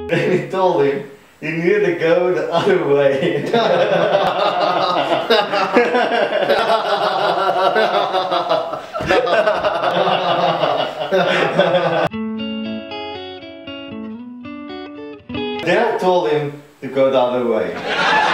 Then he told him you need to go the other way. Then I told him to go the other way.